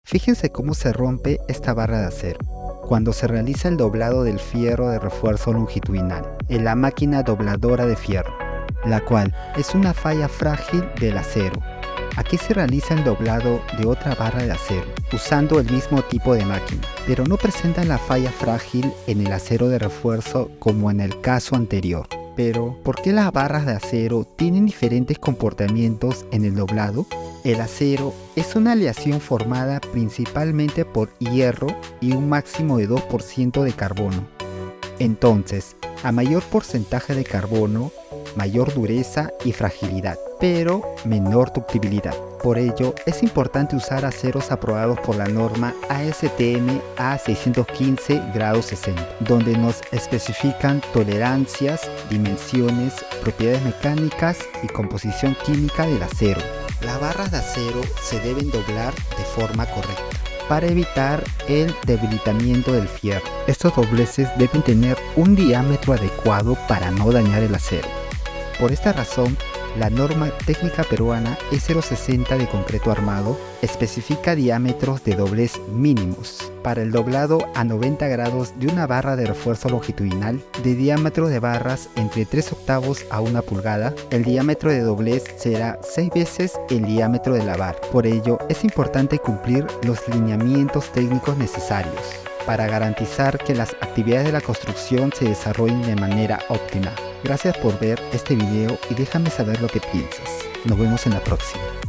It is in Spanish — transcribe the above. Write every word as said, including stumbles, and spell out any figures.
Fíjense cómo se rompe esta barra de acero cuando se realiza el doblado del fierro de refuerzo longitudinal en la máquina dobladora de fierro, la cual es una falla frágil del acero. Aquí se realiza el doblado de otra barra de acero usando el mismo tipo de máquina, pero no presentan la falla frágil en el acero de refuerzo como en el caso anterior. Pero, ¿por qué las barras de acero tienen diferentes comportamientos en el doblado? El acero es una aleación formada principalmente por hierro y un máximo de dos por ciento de carbono. Entonces, a mayor porcentaje de carbono, mayor dureza y fragilidad, pero menor ductibilidad. Por ello, es importante usar aceros aprobados por la norma A S T M A seiscientos quince grado sesenta, donde nos especifican tolerancias, dimensiones, propiedades mecánicas y composición química del acero. Las barras de acero se deben doblar de forma correcta para evitar el debilitamiento del fierro. Estos dobleces deben tener un diámetro adecuado para no dañar el acero. Por esta razón, la norma técnica peruana E cero sesenta de concreto armado especifica diámetros de doblez mínimos para el doblado a noventa grados de una barra de refuerzo longitudinal de diámetro de barras entre tres octavos a una pulgada. El diámetro de doblez será seis veces el diámetro de la barra. Por ello, es importante cumplir los lineamientos técnicos necesarios para garantizar que las actividades de la construcción se desarrollen de manera óptima. Gracias por ver este video y déjame saber lo que piensas. Nos vemos en la próxima.